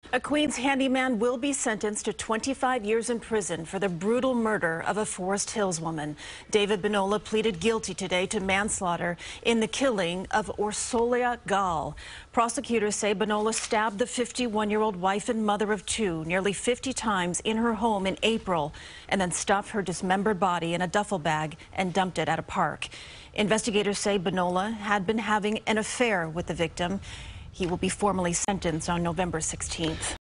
A Queens handyman will be sentenced to 25 years in prison for the brutal murder of a Forest Hills woman. David Benola pleaded guilty today to manslaughter in the killing of Orsolia Gall. Prosecutors say Benola stabbed the 51-year-old wife and mother of two nearly 50 times in her home in April and then stuffed her dismembered body in a duffel bag and dumped it at a park. Investigators say Benola had been having an affair with the victim. He will be formally sentenced on November 16th.